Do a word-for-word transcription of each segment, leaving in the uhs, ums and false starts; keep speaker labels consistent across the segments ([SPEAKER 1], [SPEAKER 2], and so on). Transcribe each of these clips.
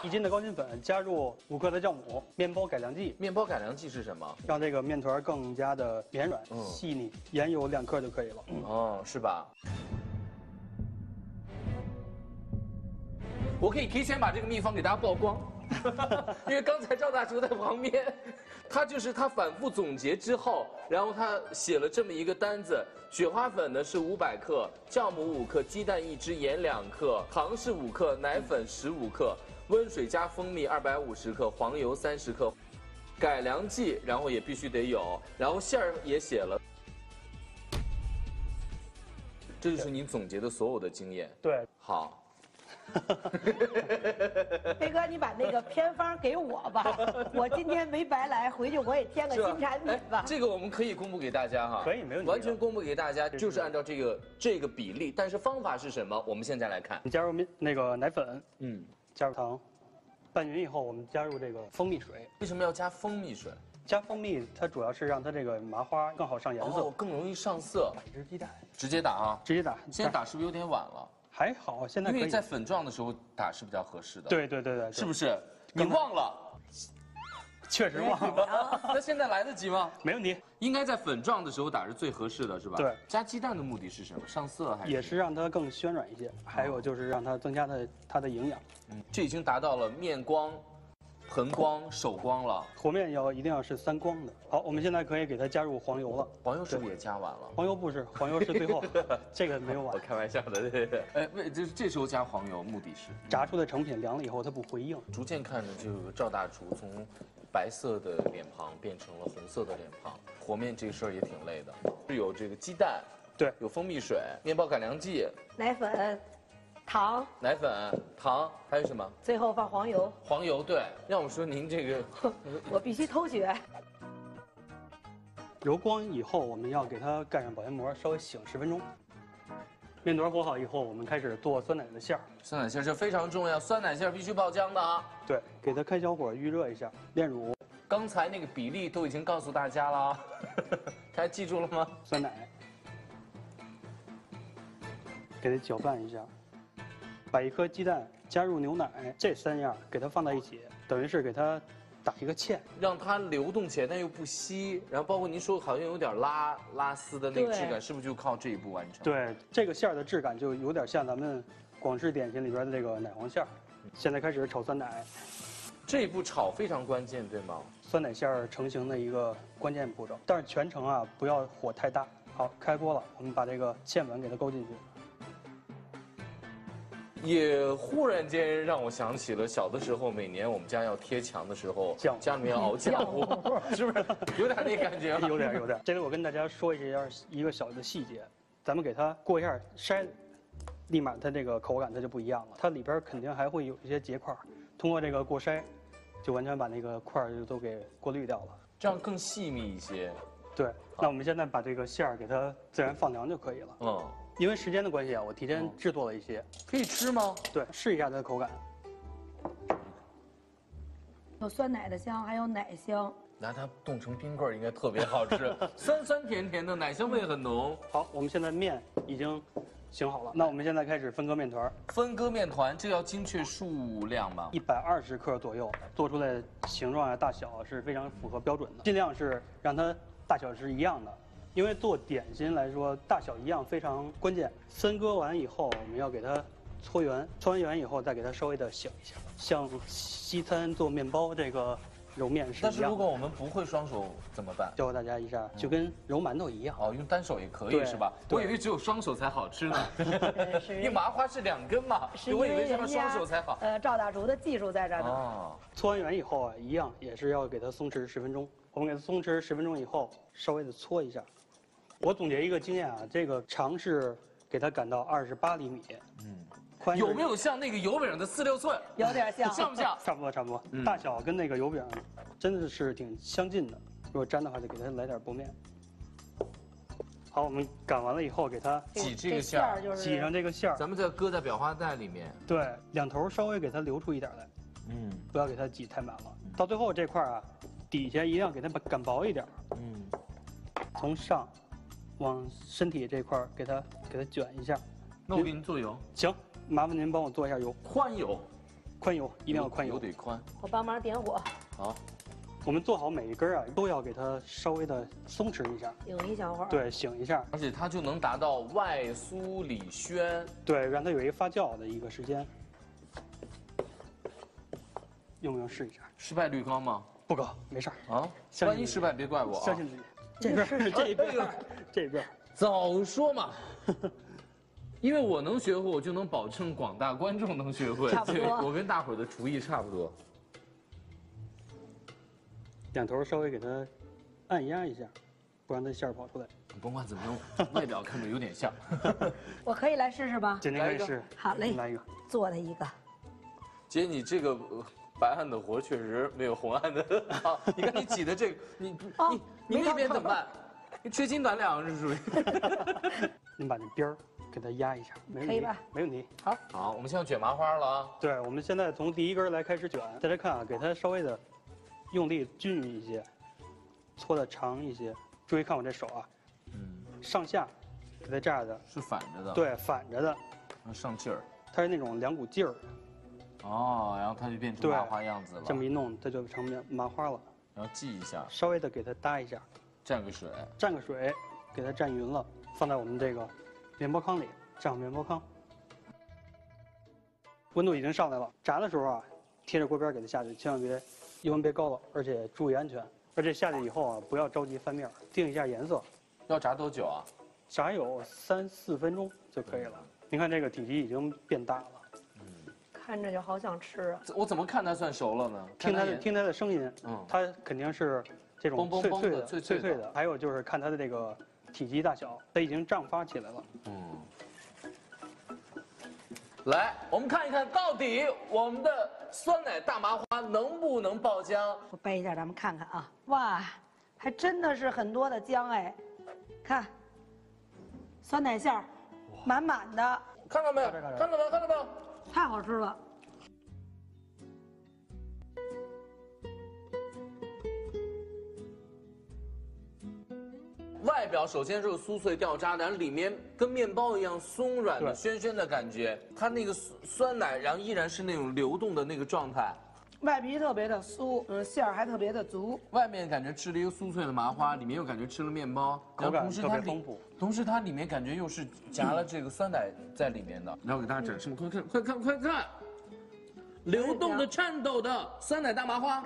[SPEAKER 1] 一斤的高筋粉加入五克的酵母，面包改良剂。
[SPEAKER 2] 面包改良剂是什么？
[SPEAKER 1] 让这个面团更加的绵软、嗯、细腻。盐有两克就可以了。
[SPEAKER 2] 嗯、哦，是吧？我可以提前把这个秘方给大家曝光，因为刚才赵大厨在旁边，他就是他反复总结之后，然后他写了这么一个单子：雪花粉呢是五百克，酵母五克，鸡蛋一只，盐两克，糖是五克，奶粉十五克，温水加蜂蜜二百五十克，黄油三十克，改良剂，然后也必须得有，然后馅儿也写了。这就是您总结的所有的经验。
[SPEAKER 1] 对，
[SPEAKER 2] 好。
[SPEAKER 3] 飞哥，你把那个偏方给我吧，我今天没白来，回去我也添个新产品吧。
[SPEAKER 2] 这个我们可以公布给大家哈，
[SPEAKER 1] 可以，没问题，
[SPEAKER 2] 完全公布给大家，就是按照这个这个比例，但是方法是什么？我们现在来看，
[SPEAKER 1] 你加入面那个奶粉，
[SPEAKER 2] 嗯，
[SPEAKER 1] 加入糖，拌匀以后，我们加入这个蜂蜜水。
[SPEAKER 2] 为什么要加蜂蜜水？
[SPEAKER 1] 加蜂蜜，它主要是让它这个麻花更好上颜色，
[SPEAKER 2] 哦，更容易上色。
[SPEAKER 1] 一只鸡蛋，
[SPEAKER 2] 直接打啊，
[SPEAKER 1] 直接打。
[SPEAKER 2] 现在打是不是有点晚了？
[SPEAKER 1] 还好，现在可以。
[SPEAKER 2] 因为在粉状的时候打是比较合适的。
[SPEAKER 1] 对对对对，
[SPEAKER 2] 是不是？你忘了？
[SPEAKER 1] 确实忘了。
[SPEAKER 2] 那现在来得及吗？
[SPEAKER 1] 没问题。
[SPEAKER 2] 应该在粉状的时候打是最合适的，是吧？
[SPEAKER 1] 对。
[SPEAKER 2] 加鸡蛋的目的是什么？上色还是？
[SPEAKER 1] 也是让它更暄软一些，还有就是让它增加它它的营养。
[SPEAKER 2] 嗯，这已经达到了面光、盆光、手光了。
[SPEAKER 1] 和面要一定要是三光的。好，我们现在可以给它加入黄油了。
[SPEAKER 2] 黄油是不是也加完了？
[SPEAKER 1] 黄油不是，黄油是最后，这个没有完。
[SPEAKER 2] 我开玩笑的，对对。哎，为这这时候加黄油目的是？
[SPEAKER 1] 炸出的成品凉了以后它不回硬。
[SPEAKER 2] 逐渐看着这个赵大厨从白色的脸庞变成了红色的脸庞。和面这个事儿也挺累的，是有这个鸡蛋，
[SPEAKER 1] 对，
[SPEAKER 2] 有蜂蜜水、面包改良剂、
[SPEAKER 3] 奶粉。糖、
[SPEAKER 2] 奶粉、糖，还有什么？
[SPEAKER 3] 最后放黄油。
[SPEAKER 2] 黄油，对。让我说您这个，
[SPEAKER 3] 我必须偷学。
[SPEAKER 1] 揉光以后，我们要给它盖上保鲜膜，稍微醒十分钟。面团和好以后，我们开始做酸奶的馅儿。
[SPEAKER 2] 酸奶馅儿这非常重要，酸奶馅儿必须爆浆的啊。
[SPEAKER 1] 对，给它开小火预热一下，炼乳。
[SPEAKER 2] 刚才那个比例都已经告诉大家了，大家记住了吗？
[SPEAKER 1] 酸奶，给它搅拌一下。把一颗鸡蛋加入牛奶，这三样给它放在一起，等于是给它打一个芡，
[SPEAKER 2] 让它流动起来，但又不稀。然后包括您说好像有点拉拉丝的那个质感，是不是就靠这一步完成？
[SPEAKER 1] 对，这个馅儿的质感就有点像咱们广式点心里边的这个奶黄馅儿。现在开始炒酸奶，
[SPEAKER 2] 这一步炒非常关键，对吗？
[SPEAKER 1] 酸奶馅儿成型的一个关键步骤，但是全程啊不要火太大。好，开锅了，我们把这个芡粉给它勾进去。
[SPEAKER 2] 也忽然间让我想起了小的时候，每年我们家要贴墙的时候，家里面要熬浆糊，是不是有点那感觉？
[SPEAKER 1] 有点有点。这里我跟大家说一下一个小的细节，咱们给它过一下筛，立马它这个口感它就不一样了，它里边肯定还会有一些结块，通过这个过筛，就完全把那个块儿就都给过滤掉了，
[SPEAKER 2] 这样更细密一些。
[SPEAKER 1] 对，那我们现在把这个馅儿给它自然放凉就可以了。嗯。因为时间的关系啊，我提前制作了一些，
[SPEAKER 2] 可以吃吗？
[SPEAKER 1] 对，试一下它的口感。
[SPEAKER 3] 有酸奶的香，还有奶香。
[SPEAKER 2] 拿它冻成冰棍儿应该特别好吃，酸酸甜甜的，奶香味很浓。
[SPEAKER 1] 好，我们现在面已经醒好了，那我们现在开始分割面团。
[SPEAKER 2] 分割面团，这要精确数量吗？
[SPEAKER 1] 一百二十克左右，做出来形状啊、大小是非常符合标准的，尽量是让它大小是一样的。因为做点心来说，大小一样非常关键。分割完以后，我们要给它搓圆，搓完圆以后再给它稍微的醒一下，像西餐做面包这个揉面是一样的。
[SPEAKER 2] 但是如果我们不会双手怎么办？
[SPEAKER 1] 教大家一下，就跟揉馒头一样。
[SPEAKER 2] 哦，用单手也可以是吧？我以为只有双手才好吃呢。因为麻花是两根嘛，我以为是双手才好。
[SPEAKER 3] 呃，赵大厨的技术在这儿呢。哦，
[SPEAKER 1] 搓完圆以后啊，一样也是要给它松弛十分钟。我们给它松弛十分钟以后，稍微的搓一下。我总结一个经验啊，这个长是给它擀到二十八厘米，嗯，宽
[SPEAKER 2] 有没有像那个油饼的四六寸？
[SPEAKER 3] 有点像，
[SPEAKER 2] 像不像？
[SPEAKER 1] 差不多，差不多，嗯、大小跟那个油饼真的是挺相近的。如果粘的话，就给它来点薄面。好，我们擀完了以后，给它
[SPEAKER 2] 挤这个馅儿，
[SPEAKER 1] 挤上这个馅儿，
[SPEAKER 2] 咱们再搁在裱花袋里面。
[SPEAKER 1] 对，两头稍微给它留出一点来，嗯，不要给它挤太满了。到最后这块啊，底下一定要给它擀薄一点，嗯，从上。往身体这块给它给它卷一下，
[SPEAKER 2] 那我给您做油。
[SPEAKER 1] 行，麻烦您帮我做一下油，
[SPEAKER 2] 宽油，
[SPEAKER 1] 宽油，一定要宽油。
[SPEAKER 2] 油得宽。
[SPEAKER 3] 我帮忙点火，
[SPEAKER 2] 好，
[SPEAKER 1] 我们做好每一根啊，都要给它稍微的松弛一下，
[SPEAKER 3] 醒一小会儿。
[SPEAKER 1] 对，醒一下，
[SPEAKER 2] 而且它就能达到外酥里宣。
[SPEAKER 1] 对，让它有一个发酵的一个时间。用不用试一下？
[SPEAKER 2] 失败率高吗？
[SPEAKER 1] 不高，没事儿。
[SPEAKER 2] 啊，
[SPEAKER 1] 相信
[SPEAKER 2] 万一失败别怪我啊。
[SPEAKER 1] 相信自己。这边，这一边，这边。
[SPEAKER 2] 早说嘛！因为我能学会，我就能保证广大观众能学会。
[SPEAKER 3] 差不多
[SPEAKER 2] 对，我跟大伙儿的厨艺差不多。
[SPEAKER 1] 两头稍微给它按压一下，不让它馅儿跑出来。
[SPEAKER 2] 甭管怎么样，外表看着有点像。
[SPEAKER 3] 我可以来试试吗？
[SPEAKER 1] 今天可以试。
[SPEAKER 3] 好嘞，
[SPEAKER 1] 来一个。
[SPEAKER 3] 做了一个。
[SPEAKER 2] 姐，你这个呃白案的活确实没有红案的好。你看你挤的这个，你
[SPEAKER 3] 哦
[SPEAKER 2] 你你那边怎么办？你缺斤短两是属于。
[SPEAKER 1] 你把那边儿给它压一下，没问题。
[SPEAKER 3] 可以吧？
[SPEAKER 1] 没问题。
[SPEAKER 2] 好，好，我们现在卷麻花了啊。
[SPEAKER 1] 对，我们现在从第一根来开始卷，大家看啊，给它稍微的用力均匀一些，搓的长一些。注意看我这手啊，
[SPEAKER 2] 嗯，
[SPEAKER 1] 上下给它这样的，
[SPEAKER 2] 是反着的。，
[SPEAKER 1] 对，反着的，
[SPEAKER 2] 然后上劲儿。
[SPEAKER 1] 它是那种两股劲儿，
[SPEAKER 2] 哦，然后它就变成
[SPEAKER 1] 对
[SPEAKER 2] 麻花样子了。
[SPEAKER 1] 这么一弄，它就成麻花了。
[SPEAKER 2] 然后记一下，
[SPEAKER 1] 稍微的给它搭一下，
[SPEAKER 2] 蘸个水。
[SPEAKER 1] 蘸个水，给它蘸匀了，放在我们这个面包糠里，蘸好面包糠。温度已经上来了，炸的时候啊，贴着锅边给它下去，千万别油温别高了，而且注意安全。而且下去以后啊，不要着急翻面，定一下颜色，
[SPEAKER 2] 要炸多久啊？
[SPEAKER 1] 炸有三四分钟就可以了。您看这个体积已经变大了，
[SPEAKER 3] 看着就好想吃啊！
[SPEAKER 2] 我怎么看它算熟了呢？看颜
[SPEAKER 1] 听它的听它的声音，
[SPEAKER 2] 嗯
[SPEAKER 1] 它肯定是这种
[SPEAKER 2] 嘣嘣嘣
[SPEAKER 1] 脆脆的、
[SPEAKER 2] 的脆脆的
[SPEAKER 1] 脆的。还有就是看它的这个体积大小，它已经胀发起来了。
[SPEAKER 2] 嗯。来，我们看一看到底我们的酸奶大麻花能不能爆浆？
[SPEAKER 3] 我掰一下，咱们看看啊！哇，还真的是很多的姜哎，看，酸奶馅儿，满满的，
[SPEAKER 2] 看到没有？
[SPEAKER 1] 看着看着
[SPEAKER 2] 看到没有？看到没有？
[SPEAKER 3] 太好吃了。
[SPEAKER 2] 外表首先是酥脆掉渣的，然后里面跟面包一样松软的、
[SPEAKER 1] 对
[SPEAKER 2] 暄暄的感觉。它那个酸酸奶，然后依然是那种流动的那个状态。
[SPEAKER 3] 外皮特别的酥，嗯，馅儿还特别的足。
[SPEAKER 2] 外面感觉吃了一个酥脆的麻花，里面又感觉吃了面包，
[SPEAKER 1] 口感
[SPEAKER 2] 然后同时它里
[SPEAKER 1] 特别丰富，
[SPEAKER 2] 同时它里面感觉又是夹了这个酸奶在里面的。然后给大家展示，快看，快看，快看，流动的、颤抖的酸奶大麻花。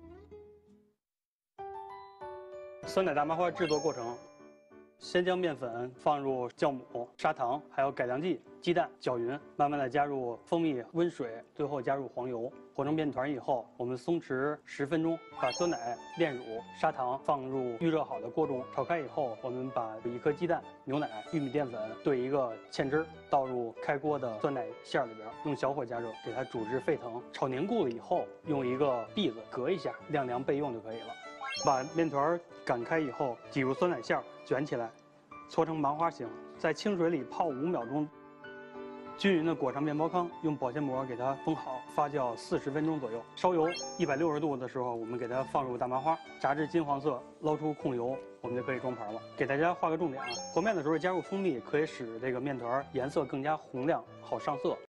[SPEAKER 1] 酸奶大麻花制作过程：先将面粉放入酵母、砂糖，还有改良剂、鸡蛋搅匀，慢慢的加入蜂蜜、温水，最后加入黄油，和成面团以后，我们松弛十分钟，把酸奶、炼乳、砂糖放入预热好的锅中，炒开以后，我们把一颗鸡蛋、牛奶、玉米淀粉兑一个芡汁儿，倒入开锅的酸奶馅儿里边，用小火加热，给它煮至沸腾，炒凝固了以后，用一个篦子隔一下，晾凉备用就可以了。把面团擀开以后，挤入酸奶馅儿，卷起来，搓成麻花形，在清水里泡五秒钟，均匀的裹上面包糠，用保鲜膜给它封好，发酵四十分钟左右。烧油一百六十度的时候，我们给它放入大麻花，炸至金黄色，捞出控油，我们就可以装盘了。给大家画个重点啊，和面的时候加入蜂蜜，可以使这个面团颜色更加红亮，好上色。